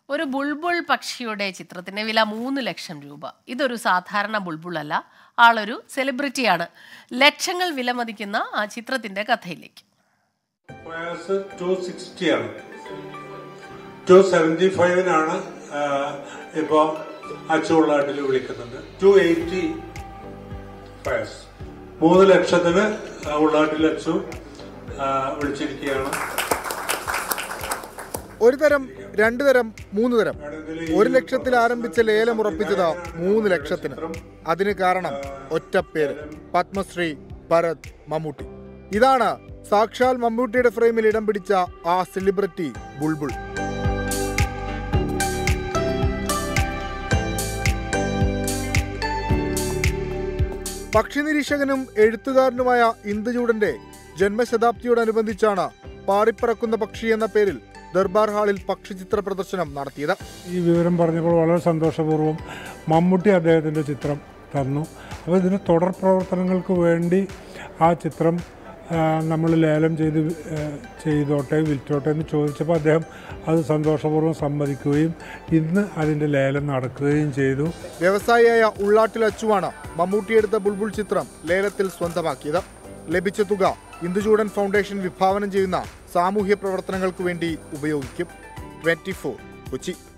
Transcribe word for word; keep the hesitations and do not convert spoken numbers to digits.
ഒരു ബുൾബുൾ പക്ഷിയുടെ ചിത്രത്തിന്റെ വില മൂന്ന് ലക്ഷം രൂപ. ഇതൊരു സാധാരണ ബുൾബുൾ അല്ല, ആളൊരു സെലിബ്രിറ്റിയാണ്. ലക്ഷങ്ങൾ വിലമതിക്കുന്ന ആ ചിത്രത്തിന്റെ കഥയിലേക്ക്. ഇപ്പോ അച്ചുള്ളാട്ടിൽ വിളിക്കുന്നുണ്ട്. ടു എയ്റ്റി ഫയർസ് മൂന്ന് ലക്ഷത്തിന് ഉള്ളാട്ടിൽ അച്ചു വിളിച്ചിരിക്കുകയാണ്. ഒരു തരം, രണ്ടു തരം, മൂന്ന് തരം. ഒരു ലക്ഷത്തിൽ ആരംഭിച്ച ലേലം ഉറപ്പിച്ചത് മൂന്ന് ലക്ഷത്തിന്. അതിന് കാരണം ഒറ്റപ്പേര്, പത്മശ്രീ ഭരത് മമ്മൂട്ടി. ഇതാണ് സാക്ഷാൽ മമ്മൂട്ടിയുടെ ഫ്രെയിമിൽ ഇടം പിടിച്ച ആ സെലിബ്രിറ്റി ബുൾബുൾ. പക്ഷി നിരീക്ഷകനും എഴുത്തുകാരനുമായ ഇന്ദുചൂഡന്റെ ജന്മശതാബ്ദിയോടനുബന്ധിച്ചാണ് പാറിപ്പറക്കുന്ന പക്ഷി എന്ന പേരിൽ ദർബാർ ഹാളിൽ പക്ഷിചിത്ര പ്രദർശനം നടത്തിയത്. ഈ വിവരം പറഞ്ഞപ്പോൾ വളരെ സന്തോഷപൂർവ്വം മമ്മൂട്ടി അദ്ദേഹത്തിൻ്റെ ചിത്രം തന്നു. അപ്പോൾ ഇതിന് തുടർ പ്രവർത്തനങ്ങൾക്ക് വേണ്ടി ആ ചിത്രം നമ്മൾ ലേലം ചെയ്ത് ചെയ്തോട്ടെ വിൽറ്റോട്ടെ എന്ന് ചോദിച്ചപ്പോൾ അദ്ദേഹം അത് സന്തോഷപൂർവ്വം സമ്മതിക്കുകയും ഇന്ന് അതിൻ്റെ ലേലം നടക്കുകയും ചെയ്തു. വ്യവസായിയായ ഉള്ളാട്ടിൽ അച്ചുവാണ് മമ്മൂട്ടിയെടുത്ത ബുൾബുൾ ചിത്രം ലേലത്തിൽ സ്വന്തമാക്കിയത്. ലഭിച്ച തുക ഇന്ദുചൂഡൻ ഫൗണ്ടേഷൻ വിഭാവനം ചെയ്യുന്ന സാമൂഹ്യ പ്രവർത്തനങ്ങൾക്ക് വേണ്ടി ഉപയോഗിക്കും. Twenty four Kochi.